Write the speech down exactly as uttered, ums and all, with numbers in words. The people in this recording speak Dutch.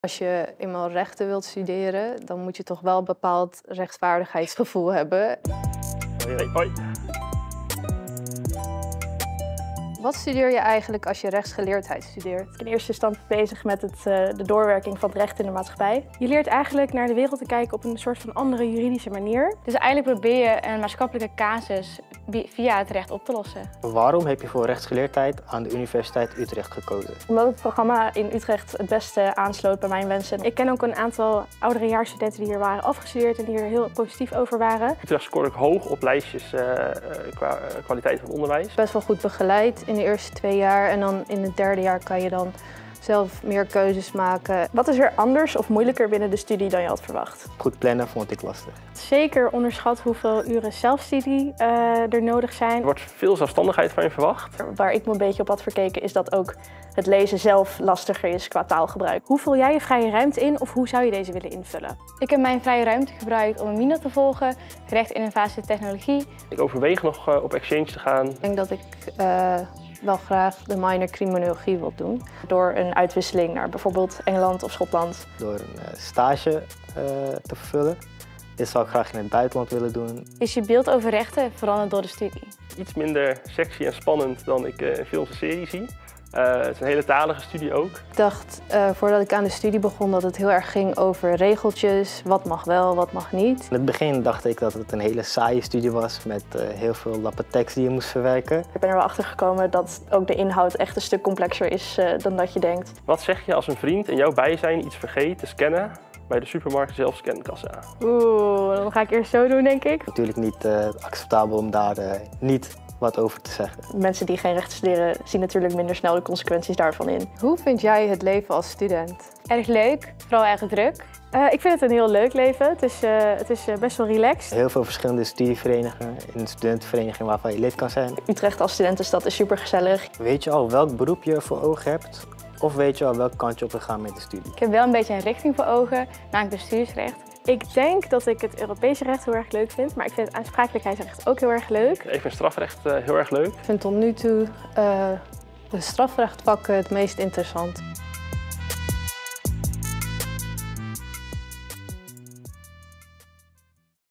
Als je eenmaal rechten wilt studeren, dan moet je toch wel een bepaald rechtvaardigheidsgevoel hebben. Hoi, hoi. Wat studeer je eigenlijk als je rechtsgeleerdheid studeert? Ik ben in eerste instantie bezig met het, uh, de doorwerking van het recht in de maatschappij. Je leert eigenlijk naar de wereld te kijken op een soort van andere juridische manier. Dus eigenlijk probeer je een maatschappelijke casus via het recht op te lossen. Waarom heb je voor rechtsgeleerdheid aan de Universiteit Utrecht gekozen? Omdat het programma in Utrecht het beste aansloot bij mijn wensen. Ik ken ook een aantal ouderejaarsstudenten die hier waren afgestudeerd en die er heel positief over waren. Utrecht scoorde ik hoog op lijstjes uh, qua uh, kwaliteit van onderwijs. Best wel goed begeleid in de eerste twee jaar en dan in het derde jaar kan je dan zelf meer keuzes maken. Wat is er anders of moeilijker binnen de studie dan je had verwacht? Goed plannen vond ik lastig. Zeker onderschat hoeveel uren zelfstudie uh, er nodig zijn. Er wordt veel zelfstandigheid van je verwacht. Waar ik me een beetje op had verkeken is dat ook het lezen zelf lastiger is qua taalgebruik. Hoe vul jij je vrije ruimte in of hoe zou je deze willen invullen? Ik heb mijn vrije ruimte gebruikt om een minor te volgen, recht innovatie technologie. Ik overweeg nog uh, op exchange te gaan. Ik denk dat ik uh, wel graag de minor criminologie wil doen. Door een uitwisseling naar bijvoorbeeld Engeland of Schotland. Door een uh, stage uh, te vervullen. Dit zou ik graag in het buitenland willen doen. Is je beeld over rechten veranderd door de studie? Iets minder sexy en spannend dan ik uh, in films en series zie. Uh, het is een hele talige studie ook. Ik dacht uh, voordat ik aan de studie begon dat het heel erg ging over regeltjes. Wat mag wel, wat mag niet. In het begin dacht ik dat het een hele saaie studie was met uh, heel veel lappen tekst die je moest verwerken. Ik ben er wel achter gekomen dat ook de inhoud echt een stuk complexer is uh, dan dat je denkt. Wat zeg je als een vriend in jouw bijzijn iets vergeet te scannen bij de supermarkt zelfscankassa? Oeh, dan ga ik eerst zo doen, denk ik. Natuurlijk niet uh, acceptabel om daar uh, niet wat over te zeggen. Mensen die geen recht studeren zien natuurlijk minder snel de consequenties daarvan in. Hoe vind jij het leven als student? Erg leuk, vooral erg druk. Uh, ik vind het een heel leuk leven. Het is, uh, het is uh, best wel relaxed. Heel veel verschillende studieverenigingen, een studentenvereniging waarvan je lid kan zijn. Utrecht als studentenstad is super gezellig. Weet je al welk beroep je voor ogen hebt? Of weet je al welke kant je op wil gaan met de studie? Ik heb wel een beetje een richting voor ogen, namelijk bestuursrecht. Ik denk dat ik het Europese recht heel erg leuk vind, maar ik vind het aansprakelijkheidsrecht ook heel erg leuk. Ik vind strafrecht uh, heel erg leuk. Ik vind tot nu toe uh, de strafrechtvakken het meest interessant.